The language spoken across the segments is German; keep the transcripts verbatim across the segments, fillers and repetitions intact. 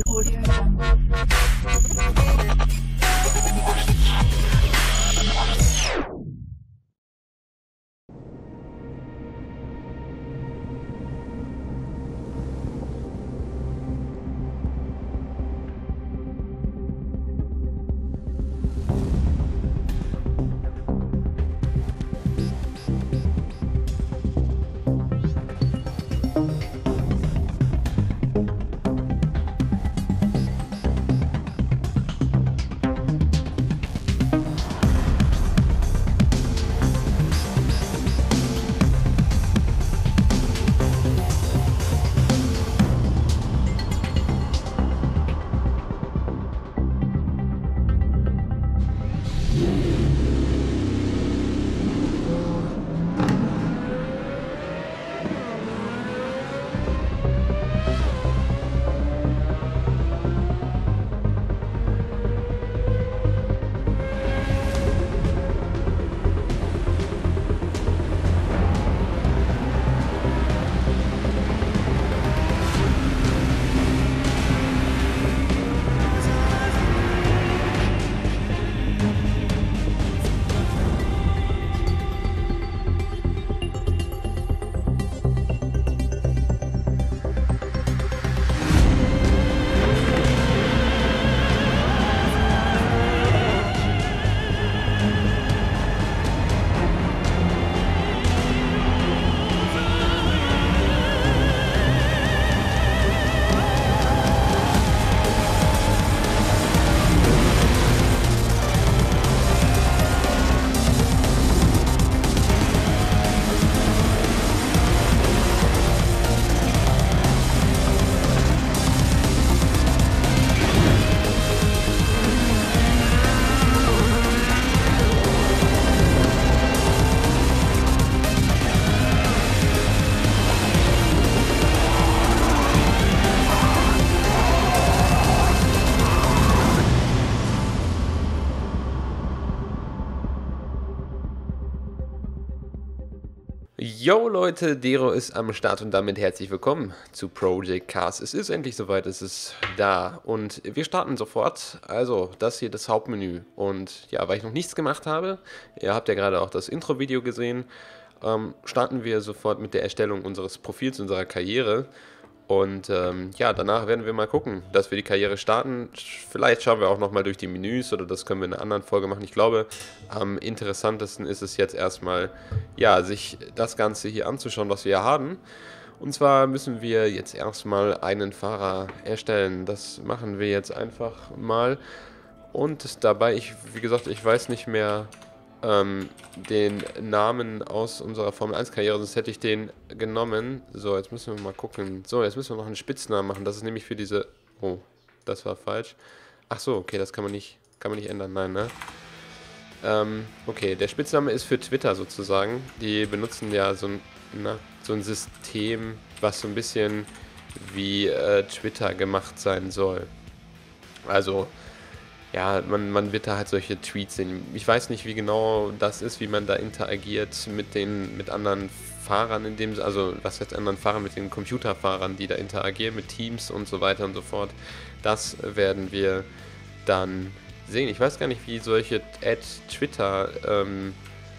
Yo Leute, Dero ist am Start und damit herzlich willkommen zu Project Cars. Es ist endlich soweit, es ist da und wir starten sofort. Also das hier das Hauptmenü und ja, weil ich noch nichts gemacht habe, ihr habt ja gerade auch das Intro-Video gesehen, ähm, starten wir sofort mit der Erstellung unseres Profils, unserer Karriere. Und ähm, ja, danach werden wir mal gucken, dass wir die Karriere starten. Vielleicht schauen wir auch nochmal durch die Menüs oder das können wir in einer anderen Folge machen. Ich glaube, am interessantesten ist es jetzt erstmal, ja, sich das Ganze hier anzuschauen, was wir hier haben. Und zwar müssen wir jetzt erstmal einen Fahrer erstellen. Das machen wir jetzt einfach mal. Und dabei, ich, wie gesagt, ich weiß nicht mehr ähm, den Namen aus unserer Formel eins Karriere, sonst hätte ich den genommen. So, jetzt müssen wir mal gucken. So, jetzt müssen wir noch einen Spitznamen machen. Das ist nämlich für diese... Oh, das war falsch. Ach so, okay, das kann man nicht, kann man nicht ändern. Nein, ne? Ähm, okay, der Spitzname ist für Twitter sozusagen. Die benutzen ja so ein, na, so ein System, was so ein bisschen wie äh, Twitter gemacht sein soll. Also... Ja, man, man wird da halt solche Tweets sehen. Ich weiß nicht, wie genau das ist, wie man da interagiert mit den mit anderen Fahrern, in dem, also was heißt anderen Fahrern, mit den Computerfahrern, die da interagieren, mit Teams und so weiter und so fort. Das werden wir dann sehen. Ich weiß gar nicht, wie solche Ad Twitter, ähm,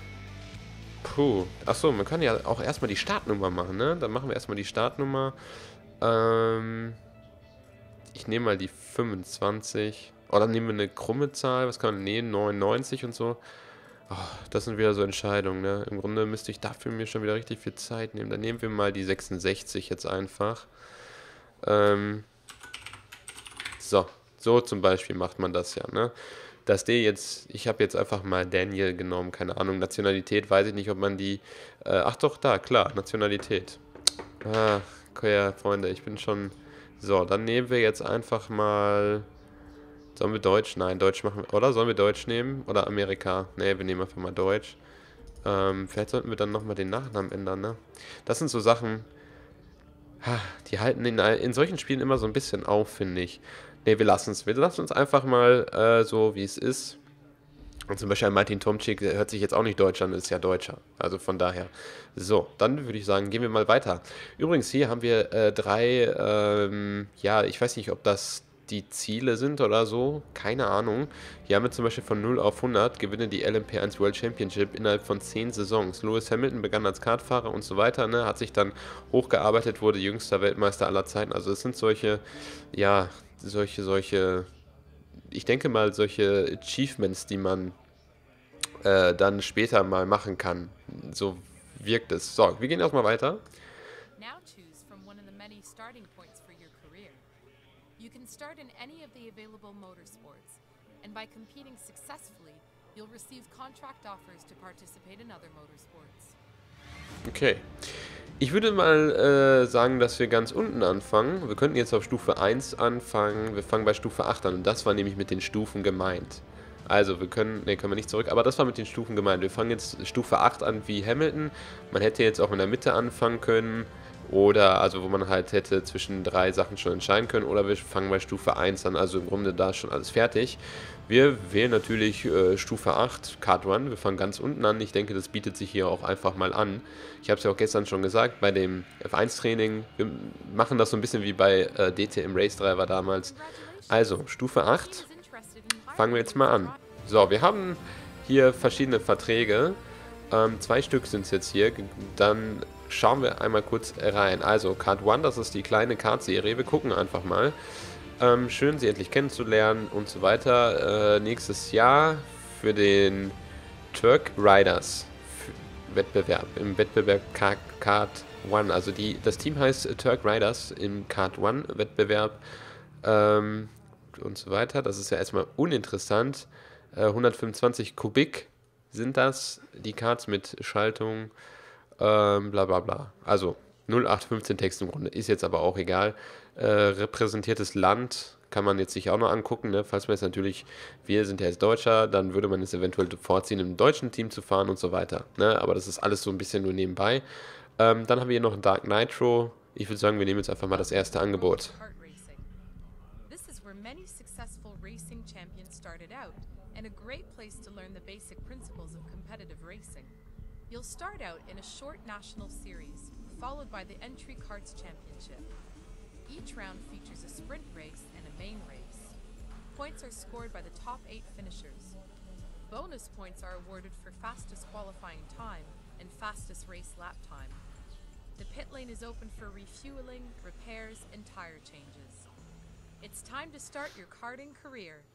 puh, achso, man kann ja auch erstmal die Startnummer machen, ne? Dann machen wir erstmal die Startnummer. Ähm, ich nehme mal die fünfundzwanzig. Oder nehmen wir eine krumme Zahl, was kann man nehmen, neunundneunzig und so. Oh, das sind wieder so Entscheidungen, ne? Im Grunde müsste ich dafür mir schon wieder richtig viel Zeit nehmen. Dann nehmen wir mal die sechsundsechzig jetzt einfach. Ähm, so, so zum Beispiel macht man das ja, ne? Dass der jetzt, ich habe jetzt einfach mal Daniel genommen, keine Ahnung, Nationalität, weiß ich nicht, ob man die, äh, ach doch, da, klar, Nationalität. Ah, okay, ja, Freunde, ich bin schon, so, dann nehmen wir jetzt einfach mal... Sollen wir Deutsch? Nein, Deutsch machen wir. Oder sollen wir Deutsch nehmen? Oder Amerika? Ne, wir nehmen einfach mal Deutsch. Ähm, vielleicht sollten wir dann nochmal den Nachnamen ändern, ne? Das sind so Sachen, die halten in, in solchen Spielen immer so ein bisschen auf, finde ich. Ne, wir lassen es. Wir lassen uns einfach mal äh, so, wie es ist. Und zum Beispiel Martin Tomczyk hört sich jetzt auch nicht Deutsch an, ist ja Deutscher. Also von daher. So, dann würde ich sagen, gehen wir mal weiter. Übrigens, hier haben wir äh, drei, ähm, ja, ich weiß nicht, ob das die Ziele sind oder so. Keine Ahnung. Hier haben wir zum Beispiel von null auf hundert, gewinne die L M P eins World Championship innerhalb von zehn Saisons. Lewis Hamilton begann als Kartfahrer und so weiter, ne, hat sich dann hochgearbeitet, wurde jüngster Weltmeister aller Zeiten. Also es sind solche, ja, solche, solche, ich denke mal, solche Achievements, die man äh, dann später mal machen kann. So wirkt es. So, wir gehen erstmal weiter. Now choose from one of the many starting points for your career. You can start in any of the available motorsports, and by competing successfully, you'll receive contract offers to participate in other motorsports. Okay. Ich würde mal äh, sagen, dass wir ganz unten anfangen. Wir könnten jetzt auf Stufe eins anfangen. Wir fangen bei Stufe acht an und das war nämlich mit den Stufen gemeint. Also wir können, ne, können wir nicht zurück, aber das war mit den Stufen gemeint. Wir fangen jetzt Stufe acht an wie Hamilton. Man hätte jetzt auch in der Mitte anfangen können. Oder, also wo man halt hätte zwischen drei Sachen schon entscheiden können. Oder wir fangen bei Stufe eins an, also im Grunde da ist schon alles fertig. Wir wählen natürlich äh, Stufe acht, Kart One. Wir fangen ganz unten an. Ich denke, das bietet sich hier auch einfach mal an. Ich habe es ja auch gestern schon gesagt, bei dem F eins Training. Wir machen das so ein bisschen wie bei äh, D T M Race Driver damals. Also, Stufe acht. Fangen wir jetzt mal an. So, wir haben hier verschiedene Verträge. Ähm, zwei Stück sind es jetzt hier. Dann schauen wir einmal kurz rein. Also, Kart One, das ist die kleine Kart-Serie. Wir gucken einfach mal. Ähm, schön, sie endlich kennenzulernen und so weiter. Äh, nächstes Jahr für den Turk Riders Wettbewerb. Im Wettbewerb Kart One. Also, die, das Team heißt Turk Riders im Kart One Wettbewerb. Ähm, und so weiter. Das ist ja erstmal uninteressant. Äh, hundertfünfundzwanzig Kubik sind das, die Karts mit Schaltung, ähm, bla bla bla. Also null acht fünfzehn Text im Grunde, ist jetzt aber auch egal. Äh, repräsentiertes Land kann man jetzt sich auch noch angucken, ne? Falls man jetzt natürlich, wir sind ja jetzt Deutscher, dann würde man es eventuell vorziehen, im deutschen Team zu fahren und so weiter. Ne? Aber das ist alles so ein bisschen nur nebenbei. Ähm, dann haben wir hier noch ein Dark Nitro. Ich würde sagen, wir nehmen jetzt einfach mal das erste Angebot. This is where many successful racing champions started out, and a great place to learn the basic principles of competitive racing. You'll start out in a short national series, followed by the Entry Karts Championship. Each round features a sprint race and a main race. Points are scored by the top eight finishers. Bonus points are awarded for fastest qualifying time and fastest race lap time. The pit lane is open for refueling, repairs, and tire changes. It's time to start your karting career.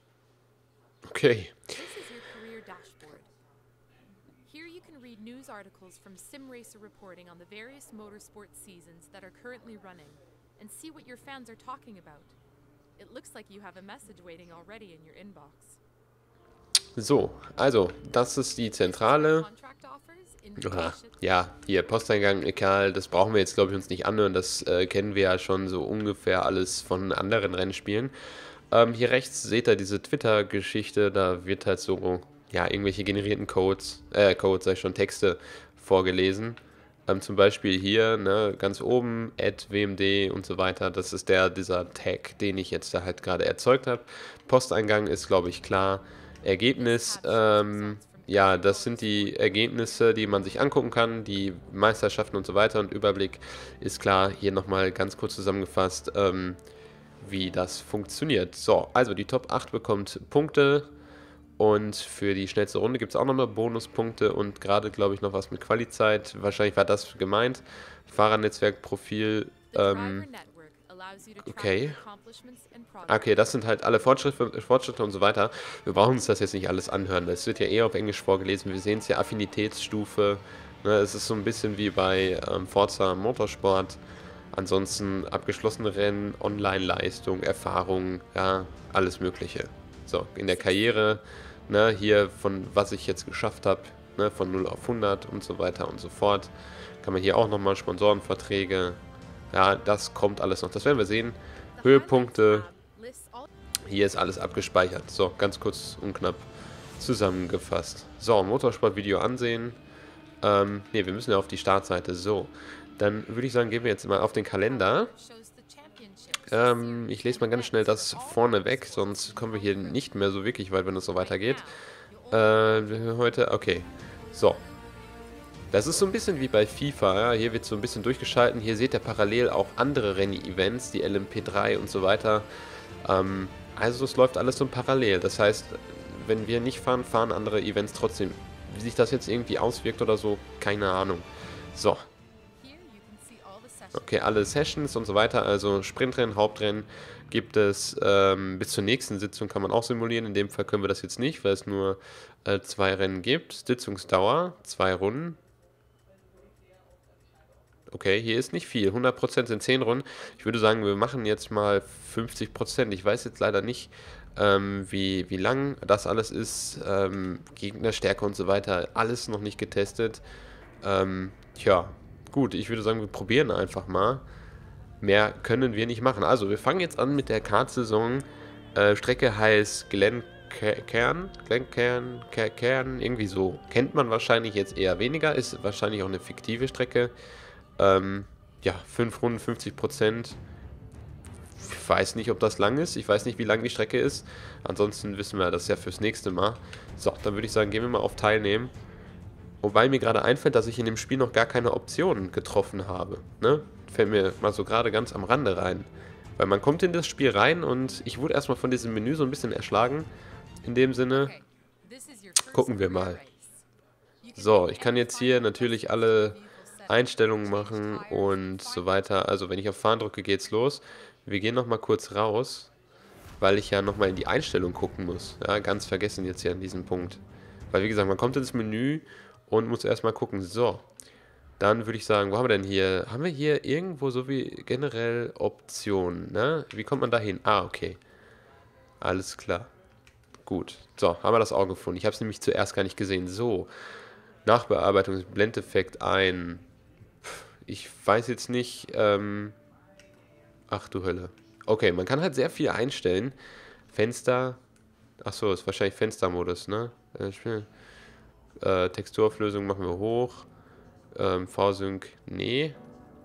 Okay. This is your career dashboard. Here you can read news articles from SimRacer reporting on the various motorsport seasons that are currently running and see what your fans are talking about. It looks like you have a message waiting already in your inbox. So, also, das ist die Zentrale. Aha, ja, hier Posteingang, egal, das brauchen wir jetzt, glaube ich, uns nicht anhören. Das äh, kennen wir ja schon so ungefähr alles von anderen Rennspielen. Ähm, hier rechts seht ihr diese Twitter-Geschichte, da wird halt so, ja, irgendwelche generierten Codes, äh, Codes, sag ich schon, Texte vorgelesen. Ähm, zum Beispiel hier, ne, ganz oben, at W M D und so weiter. Das ist der, dieser Tag, den ich jetzt da halt gerade erzeugt habe. Posteingang ist, glaube ich, klar. Ergebnis, ähm, ja, das sind die Ergebnisse, die man sich angucken kann, die Meisterschaften und so weiter. Und Überblick ist klar, hier nochmal ganz kurz zusammengefasst, ähm, wie das funktioniert. So, also die Top acht bekommt Punkte und für die schnellste Runde gibt es auch nochmal Bonuspunkte und gerade, glaube ich, noch was mit Qualizeit. Wahrscheinlich war das gemeint. Fahrernetzwerkprofil, ähm, okay. Okay, das sind halt alle Fortschritte, Fortschritte und so weiter. Wir brauchen uns das jetzt nicht alles anhören. Es wird ja eher auf Englisch vorgelesen. Wir sehen es ja, Affinitätsstufe. Ne, es ist so ein bisschen wie bei ähm, Forza Motorsport. Ansonsten abgeschlossene Rennen, Online-Leistung, Erfahrung, ja, alles Mögliche. So, in der Karriere, ne, hier von was ich jetzt geschafft habe, ne, von null auf hundert und so weiter und so fort. Kann man hier auch nochmal Sponsorenverträge, ja, das kommt alles noch, das werden wir sehen. Höhepunkte, hier ist alles abgespeichert. So, ganz kurz und knapp zusammengefasst. So, Motorsport-Video ansehen. Ähm, ne, wir müssen ja auf die Startseite. So, dann würde ich sagen, gehen wir jetzt mal auf den Kalender. Ähm, ich lese mal ganz schnell das vorne weg, sonst kommen wir hier nicht mehr so wirklich weit, wenn es so weitergeht. Äh, heute, okay. So. Das ist so ein bisschen wie bei FIFA, ja? Hier wird so ein bisschen durchgeschalten. Hier seht ihr parallel auch andere Rallye-Events, die L M P drei und so weiter. Ähm, also es läuft alles so parallel. Das heißt, wenn wir nicht fahren, fahren andere Events trotzdem. Wie sich das jetzt irgendwie auswirkt oder so, keine Ahnung. So. Okay, alle Sessions und so weiter, also Sprintrennen, Hauptrennen gibt es ähm, bis zur nächsten Sitzung, kann man auch simulieren. In dem Fall können wir das jetzt nicht, weil es nur äh, zwei Rennen gibt. Sitzungsdauer, zwei Runden. Okay, hier ist nicht viel. hundert Prozent sind zehn Runden. Ich würde sagen, wir machen jetzt mal fünfzig Prozent. Ich weiß jetzt leider nicht, ähm, wie, wie lang das alles ist. Ähm, Gegnerstärke und so weiter. Alles noch nicht getestet. Ähm, tja, gut. Ich würde sagen, wir probieren einfach mal. Mehr können wir nicht machen. Also, wir fangen jetzt an mit der Kart-Saison. Äh, Strecke heißt Glenkern. Glenkern, Kern, irgendwie so. Kennt man wahrscheinlich jetzt eher weniger. Ist wahrscheinlich auch eine fiktive Strecke. Ähm, ja, fünf Runden, fünfzig Prozent. Ich weiß nicht, ob das lang ist. Ich weiß nicht, wie lang die Strecke ist. Ansonsten wissen wir das ja fürs nächste Mal. So, dann würde ich sagen, gehen wir mal auf Teilnehmen. Wobei mir gerade einfällt, dass ich in dem Spiel noch gar keine Optionen getroffen habe. Ne? Fällt mir mal so gerade ganz am Rande rein. Weil man kommt in das Spiel rein und ich wurde erstmal von diesem Menü so ein bisschen erschlagen. In dem Sinne, gucken wir mal. So, ich kann jetzt hier natürlich alle Einstellungen machen und so weiter. Also wenn ich auf Fahren drücke, geht's los. Wir gehen nochmal kurz raus, weil ich ja nochmal in die Einstellung gucken muss. Ja, ganz vergessen jetzt hier an diesem Punkt. Weil wie gesagt, man kommt ins Menü und muss erstmal gucken. So, dann würde ich sagen, wo haben wir denn hier? Haben wir hier irgendwo so wie generell Optionen, ne? Wie kommt man da hin? Ah, okay. Alles klar. Gut. So, haben wir das auch gefunden. Ich habe es nämlich zuerst gar nicht gesehen. So, Nachbearbeitung, Blendeffekt ein. Ich weiß jetzt nicht, ähm, ach du Hölle. Okay, man kann halt sehr viel einstellen. Fenster, ach so, ist wahrscheinlich Fenstermodus, ne? Äh, Texturauflösung machen wir hoch. Ähm, V-Sync, nee.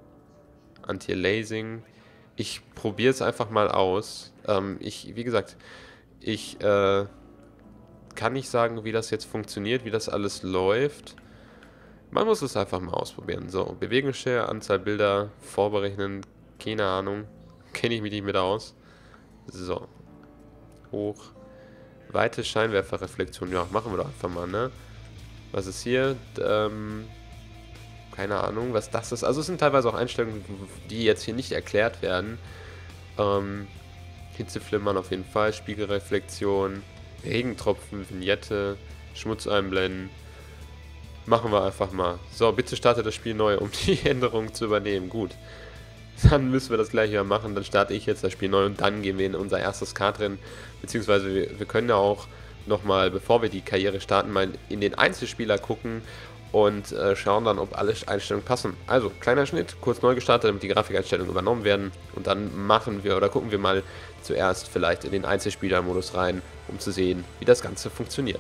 Anti-Aliasing. Ich probiere es einfach mal aus. Ähm, ich, wie gesagt, ich, äh, kann nicht sagen, wie das jetzt funktioniert, wie das alles läuft. Man muss es einfach mal ausprobieren. So, Bewegungsshare, Anzahl Bilder, vorberechnen, keine Ahnung. Kenne ich mich nicht mit aus. So. Hoch. Weite Scheinwerferreflexion. Ja, machen wir doch einfach mal, ne? Was ist hier? Ähm, keine Ahnung, was das ist. Also es sind teilweise auch Einstellungen, die jetzt hier nicht erklärt werden. Ähm, Hitzeflimmern auf jeden Fall, Spiegelreflexion, Regentropfen, Vignette, Schmutz einblenden. Machen wir einfach mal. So, bitte starte das Spiel neu, um die Änderungen zu übernehmen. Gut. Dann müssen wir das gleich wieder machen. Dann starte ich jetzt das Spiel neu und dann gehen wir in unser erstes Kartrennen. Beziehungsweise wir, wir können ja auch nochmal, bevor wir die Karriere starten, mal in den Einzelspieler gucken und äh, schauen dann, ob alle Einstellungen passen. Also, kleiner Schnitt, kurz neu gestartet, damit die Grafikeinstellungen übernommen werden. Und dann machen wir oder gucken wir mal zuerst vielleicht in den Einzelspielermodus rein, um zu sehen, wie das Ganze funktioniert.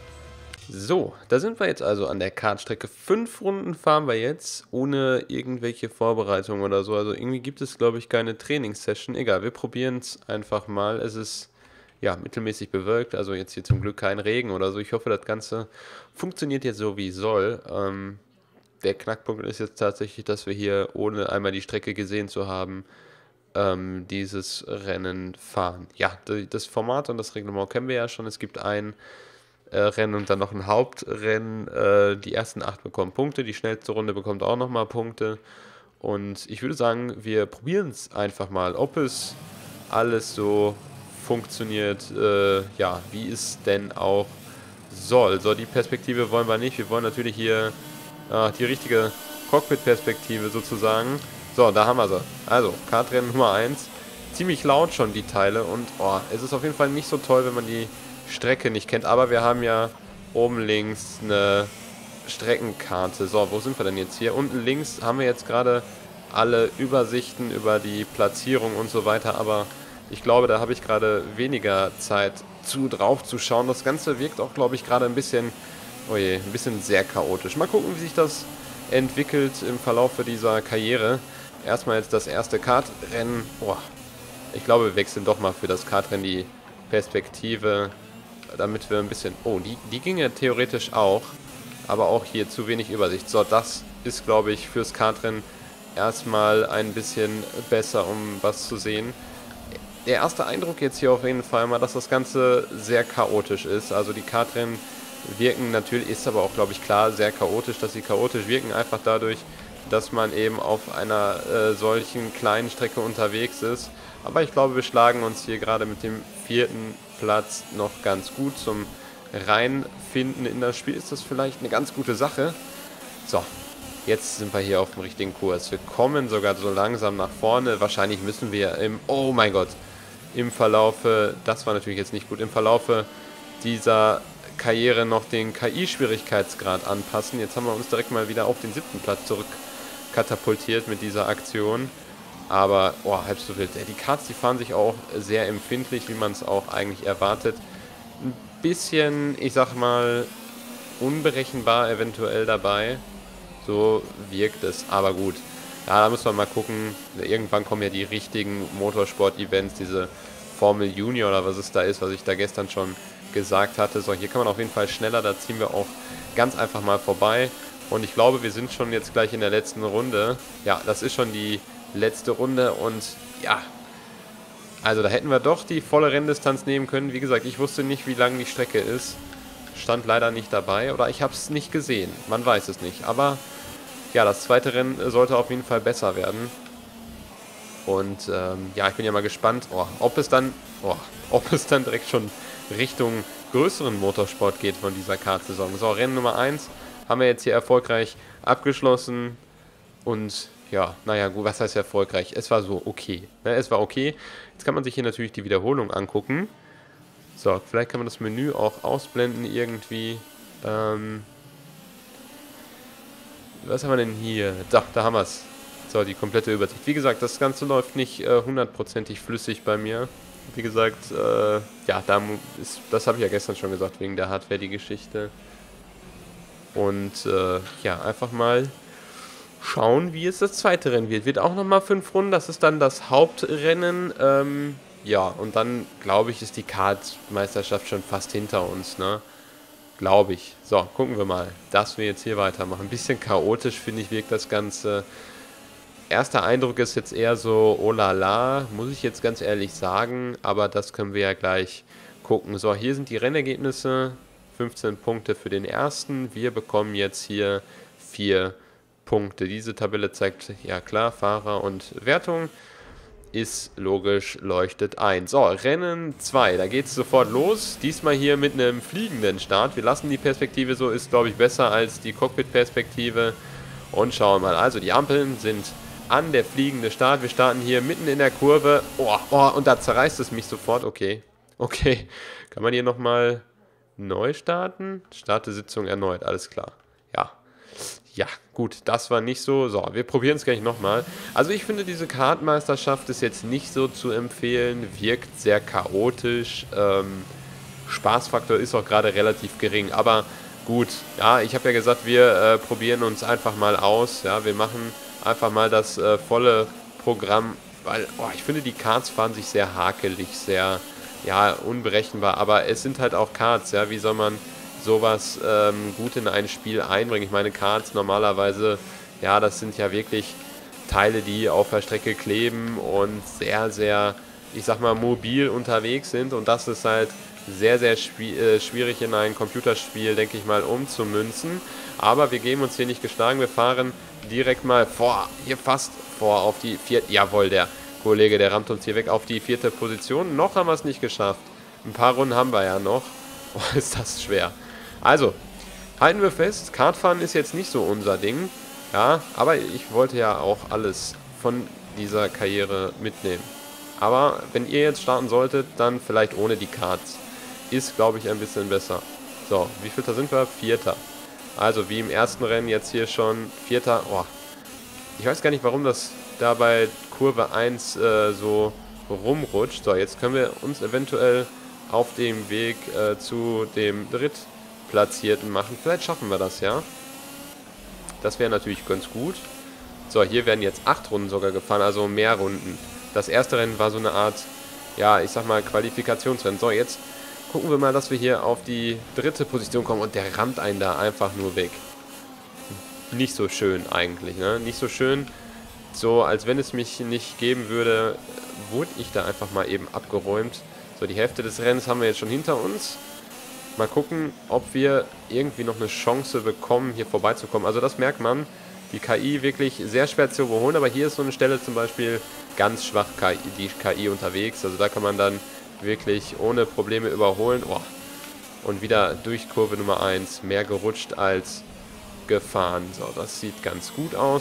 So, da sind wir jetzt also an der Kartstrecke. Fünf Runden fahren wir jetzt, ohne irgendwelche Vorbereitungen oder so. Also irgendwie gibt es, glaube ich, keine Trainingssession. Egal, wir probieren es einfach mal. Es ist, ja, mittelmäßig bewölkt, also jetzt hier zum Glück kein Regen oder so. Ich hoffe, das Ganze funktioniert jetzt so, wie es soll. Ähm, der Knackpunkt ist jetzt tatsächlich, dass wir hier, ohne einmal die Strecke gesehen zu haben, ähm, dieses Rennen fahren. Ja, das Format und das Reglement kennen wir ja schon. Es gibt ein Äh, Rennen und dann noch ein Hauptrennen. Äh, die ersten acht bekommen Punkte, die schnellste Runde bekommt auch nochmal Punkte. Und ich würde sagen, wir probieren es einfach mal, ob es alles so funktioniert, äh, ja, wie es denn auch soll. So, die Perspektive wollen wir nicht. Wir wollen natürlich hier äh, die richtige Cockpit-Perspektive sozusagen. So, da haben wir sie. Also, Kartrennen Nummer eins. Ziemlich laut schon die Teile und oh, es ist auf jeden Fall nicht so toll, wenn man die Strecke nicht kennt, aber wir haben ja oben links eine Streckenkarte. So, wo sind wir denn jetzt hier? Unten links haben wir jetzt gerade alle Übersichten über die Platzierung und so weiter, aber ich glaube, da habe ich gerade weniger Zeit zu drauf zu schauen. Das Ganze wirkt auch, glaube ich, gerade ein bisschen, oh je, ein bisschen sehr chaotisch. Mal gucken, wie sich das entwickelt im Verlauf dieser Karriere. Erstmal jetzt das erste Kartrennen. Oh, ich glaube, wir wechseln doch mal für das Kartrennen die Perspektive, damit wir ein bisschen... Oh, die, die ging ja theoretisch auch. aber auch hier zu wenig Übersicht. So, das ist, glaube ich, fürs Kartrennen erstmal ein bisschen besser, um was zu sehen. Der erste Eindruck jetzt hier auf jeden Fall mal, dass das Ganze sehr chaotisch ist. Also die Kartrennen wirken natürlich, ist aber auch, glaube ich, klar, sehr chaotisch, dass sie chaotisch wirken, einfach dadurch, dass man eben auf einer äh, solchen kleinen Strecke unterwegs ist. Aber ich glaube, wir schlagen uns hier gerade mit dem vierten Platz noch ganz gut. Zum Reinfinden in das Spiel ist das vielleicht eine ganz gute Sache. So, jetzt sind wir hier auf dem richtigen Kurs. Wir kommen sogar so langsam nach vorne. Wahrscheinlich müssen wir im, oh mein Gott, im Verlaufe, das war natürlich jetzt nicht gut, im Verlaufe dieser Karriere noch den K I-Schwierigkeitsgrad anpassen. Jetzt haben wir uns direkt mal wieder auf den siebten Platz zurück katapultiert mit dieser Aktion. Aber, oh, halb so wild. Die Karts, die fahren sich auch sehr empfindlich, wie man es auch eigentlich erwartet. Ein bisschen, ich sag mal, unberechenbar eventuell dabei. So wirkt es, aber gut. Ja, da muss man mal gucken. Irgendwann kommen ja die richtigen Motorsport-Events, diese Formel Junior oder was es da ist, was ich da gestern schon gesagt hatte. So, hier kann man auf jeden Fall schneller, da ziehen wir auch ganz einfach mal vorbei. Und ich glaube, wir sind schon jetzt gleich in der letzten Runde. Ja, das ist schon die letzte Runde und ja, also da hätten wir doch die volle Renndistanz nehmen können. Wie gesagt, ich wusste nicht, wie lang die Strecke ist. Stand leider nicht dabei oder ich habe es nicht gesehen. Man weiß es nicht. Aber ja, das zweite Rennen sollte auf jeden Fall besser werden. Und ähm, ja, ich bin ja mal gespannt, oh, ob es dann, oh, ob es dann direkt schon Richtung größeren Motorsport geht von dieser Kart-Saison. So, Rennen Nummer eins haben wir jetzt hier erfolgreich abgeschlossen. Und ja, naja, gut, was heißt erfolgreich? Es war so okay. Ne, es war okay. Jetzt kann man sich hier natürlich die Wiederholung angucken. So, vielleicht kann man das Menü auch ausblenden irgendwie. Ähm, was haben wir denn hier? Da, da haben wir es. So, die komplette Übersicht. Wie gesagt, das Ganze läuft nicht äh, hundertprozentig flüssig bei mir. Wie gesagt, äh, ja, da ist, das habe ich ja gestern schon gesagt, wegen der Hardware, die Geschichte. Und äh, ja, einfach mal schauen, wie es das zweite Rennen wird. Wird auch nochmal fünf Runden, das ist dann das Hauptrennen. Ähm, ja, und dann, glaube ich, ist die Kart-Meisterschaft schon fast hinter uns, ne? Glaube ich. So, gucken wir mal, dass wir jetzt hier weitermachen. Ein bisschen chaotisch, finde ich, wirkt das Ganze. Erster Eindruck ist jetzt eher so, oh la la, muss ich jetzt ganz ehrlich sagen, aber das können wir ja gleich gucken. So, hier sind die Rennergebnisse, fünfzehn Punkte für den ersten, wir bekommen jetzt hier vier Punkte. Diese Tabelle zeigt, ja klar, Fahrer und Wertung, ist logisch, leuchtet ein. So, Rennen zwei, da geht es sofort los, diesmal hier mit einem fliegenden Start. Wir lassen die Perspektive so, ist glaube ich besser als die Cockpit-Perspektive und schauen mal. Also die Ampeln sind an, der fliegende Start. Wir starten hier mitten in der Kurve. Oh, oh, und da zerreißt es mich sofort. Okay, okay. Kann man hier nochmal neu starten? Starte Sitzung erneut, alles klar. Ja, ja, gut, das war nicht so. So, wir probieren es gleich nochmal. Also ich finde, diese Kartmeisterschaft ist jetzt nicht so zu empfehlen. Wirkt sehr chaotisch. Ähm, Spaßfaktor ist auch gerade relativ gering. Aber gut, ja, ich habe ja gesagt, wir äh, probieren uns einfach mal aus. Ja, wir machen einfach mal das äh, volle Programm, weil oh, ich finde, die Karts fahren sich sehr hakelig, sehr ja, unberechenbar, aber es sind halt auch Karts, ja, wie soll man sowas ähm, gut in ein Spiel einbringen? Ich meine, Karts normalerweise, ja, das sind ja wirklich Teile, die auf der Strecke kleben und sehr, sehr, ich sag mal, mobil unterwegs sind und das ist halt sehr, sehr schwi- äh, schwierig in ein Computerspiel, denke ich mal, umzumünzen, aber wir geben uns hier nicht geschlagen, wir fahren direkt mal vor, hier fast vor auf die vierte, jawohl, der Kollege, der rammt uns hier weg auf die vierte Position. Noch haben wir es nicht geschafft. Ein paar Runden haben wir ja noch. Oh, ist das schwer. Also, halten wir fest, Kartfahren ist jetzt nicht so unser Ding. Ja, aber ich wollte ja auch alles von dieser Karriere mitnehmen. Aber wenn ihr jetzt starten solltet, dann vielleicht ohne die Karts. Ist, glaube ich, ein bisschen besser. So, wie vielter sind wir? Vierter. Also wie im ersten Rennen jetzt hier schon Vierter. Oh, ich weiß gar nicht, warum das da bei Kurve eins äh, so rumrutscht. So, jetzt können wir uns eventuell auf dem Weg äh, zu dem Drittplatzierten machen. Vielleicht schaffen wir das, ja. Das wäre natürlich ganz gut. So, hier werden jetzt acht Runden sogar gefahren, also mehr Runden. Das erste Rennen war so eine Art, ja, ich sag mal Qualifikationsrennen. So, jetzt gucken wir mal, dass wir hier auf die dritte Position kommen und der rammt einen da einfach nur weg. Nicht so schön eigentlich, ne? Nicht so schön, so als wenn es mich nicht geben würde, wurde ich da einfach mal eben abgeräumt. So, die Hälfte des Rennens haben wir jetzt schon hinter uns. Mal gucken, ob wir irgendwie noch eine Chance bekommen, hier vorbeizukommen. Also das merkt man, die K I wirklich sehr schwer zu überholen, aber hier ist so eine Stelle zum Beispiel ganz schwach K I, die K I unterwegs. Also da kann man dann wirklich ohne Probleme überholen. Oh. Und wieder durch Kurve Nummer eins, mehr gerutscht als gefahren. So, das sieht ganz gut aus.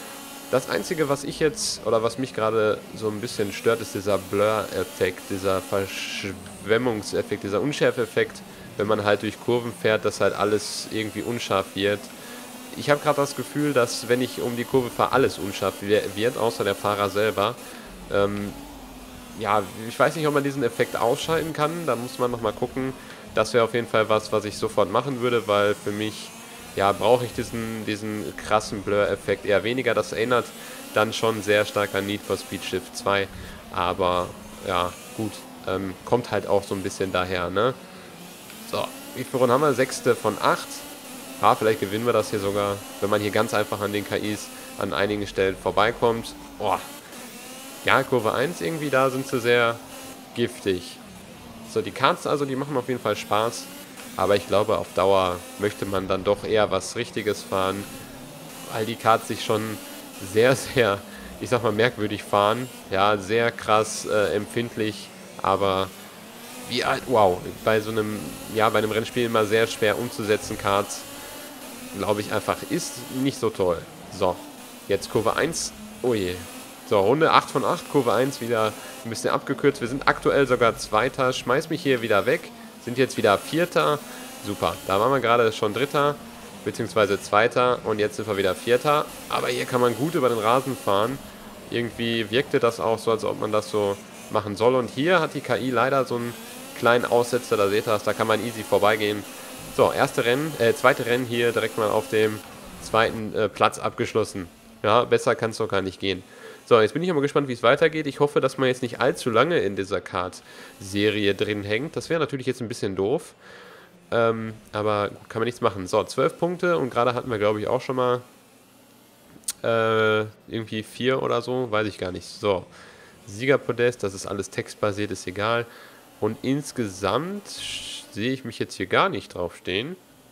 Das Einzige, was ich jetzt, oder was mich gerade so ein bisschen stört, ist dieser Blur-Effekt, dieser Verschwemmungseffekt, dieser Unschärfe-Effekt, wenn man halt durch Kurven fährt, dass halt alles irgendwie unscharf wird. Ich habe gerade das Gefühl, dass wenn ich um die Kurve fahre, alles unscharf wird, außer der Fahrer selber. Ähm, ja, ich weiß nicht, ob man diesen Effekt ausschalten kann, da muss man nochmal gucken. Das wäre auf jeden Fall was, was ich sofort machen würde, weil für mich, ja, brauche ich diesen, diesen krassen Blur-Effekt eher weniger. Das erinnert dann schon sehr stark an Need for Speed Shift zwei, aber ja, gut, ähm, kommt halt auch so ein bisschen daher, ne? So, wie viele Runden haben wir? Sechste von acht. Ja, vielleicht gewinnen wir das hier sogar, wenn man hier ganz einfach an den K Is an einigen Stellen vorbeikommt. Boah. Ja, Kurve eins irgendwie, da sind sie sehr giftig. So, die Karts also, die machen auf jeden Fall Spaß. Aber ich glaube, auf Dauer möchte man dann doch eher was Richtiges fahren, weil die Karts sich schon sehr, sehr, ich sag mal, merkwürdig fahren. Ja, sehr krass äh, empfindlich, aber wie halt, wow, bei so einem, ja, bei einem Rennspiel immer sehr schwer umzusetzen, Karts, glaube ich einfach, ist nicht so toll. So, jetzt Kurve eins, oh je. So, Runde acht von acht, Kurve eins wieder ein bisschen abgekürzt. Wir sind aktuell sogar Zweiter, schmeiß mich hier wieder weg. Sind jetzt wieder Vierter. Super, da waren wir gerade schon Dritter, beziehungsweise Zweiter und jetzt sind wir wieder Vierter. Aber hier kann man gut über den Rasen fahren. Irgendwie wirkte das auch so, als ob man das so machen soll. Und hier hat die K I leider so einen kleinen Aussetzer, da seht ihr das, da kann man easy vorbeigehen. So, erste Rennen, äh, zweite Rennen hier direkt mal auf dem zweiten äh, Platz abgeschlossen. Ja, besser kann es doch gar nicht gehen. So, jetzt bin ich aber gespannt, wie es weitergeht. Ich hoffe, dass man jetzt nicht allzu lange in dieser Kart-Serie drin hängt. Das wäre natürlich jetzt ein bisschen doof. Ähm, aber kann man nichts machen. So, zwölf Punkte und gerade hatten wir, glaube ich, auch schon mal äh, irgendwie vier oder so. Weiß ich gar nicht. So, Siegerpodest, das ist alles textbasiert, ist egal. Und insgesamt sehe ich mich jetzt hier gar nicht draufstehen.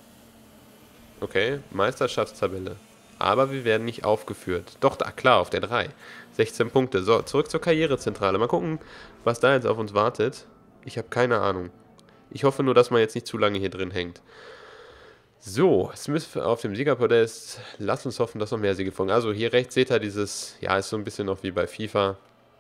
Okay, Meisterschaftstabelle. Aber wir werden nicht aufgeführt. Doch, da, klar, auf der drei. sechzehn Punkte. So, zurück zur Karrierezentrale. Mal gucken, was da jetzt auf uns wartet. Ich habe keine Ahnung. Ich hoffe nur, dass man jetzt nicht zu lange hier drin hängt. So, Smith auf dem Siegerpodest. Lasst uns hoffen, dass noch mehr Siege folgen. Also hier rechts seht ihr dieses, ja, ist so ein bisschen noch wie bei FIFA.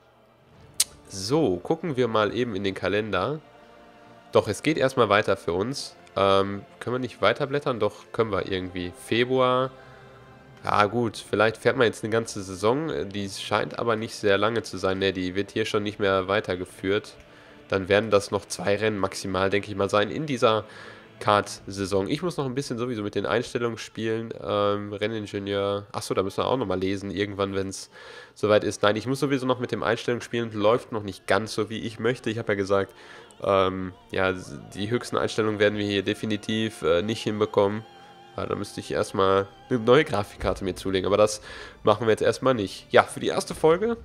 So, gucken wir mal eben in den Kalender. Doch, es geht erstmal weiter für uns. Ähm, können wir nicht weiterblättern? Doch, können wir irgendwie. Februar. Ja gut, vielleicht fährt man jetzt eine ganze Saison, die scheint aber nicht sehr lange zu sein, ne, die wird hier schon nicht mehr weitergeführt. Dann werden das noch zwei Rennen maximal, denke ich mal, sein in dieser Kart-Saison. Ich muss noch ein bisschen sowieso mit den Einstellungen spielen, ähm, Renningenieur, achso, da müssen wir auch nochmal lesen, irgendwann, wenn es soweit ist. Nein, ich muss sowieso noch mit dem Einstellungen spielen, läuft noch nicht ganz so, wie ich möchte. Ich habe ja gesagt, ähm, ja, die höchsten Einstellungen werden wir hier definitiv äh, nicht hinbekommen. Ja, da müsste ich erstmal eine neue Grafikkarte mir zulegen, aber das machen wir jetzt erstmal nicht. Ja, für die erste Folge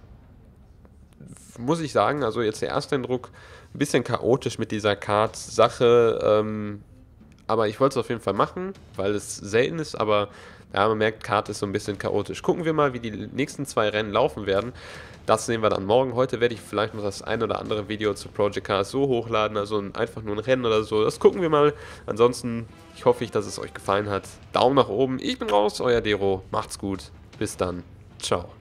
muss ich sagen, also jetzt der erste Eindruck, ein bisschen chaotisch mit dieser Kart-Sache, ähm, aber ich wollte es auf jeden Fall machen, weil es selten ist, aber ja, man merkt, Kart ist so ein bisschen chaotisch. Gucken wir mal, wie die nächsten zwei Rennen laufen werden. Das sehen wir dann morgen. Heute werde ich vielleicht noch das ein oder andere Video zu Project Cars so hochladen, also einfach nur ein Rennen oder so. Das gucken wir mal. Ansonsten, ich hoffe, dass es euch gefallen hat. Daumen nach oben. Ich bin raus, euer Dero. Macht's gut. Bis dann. Ciao.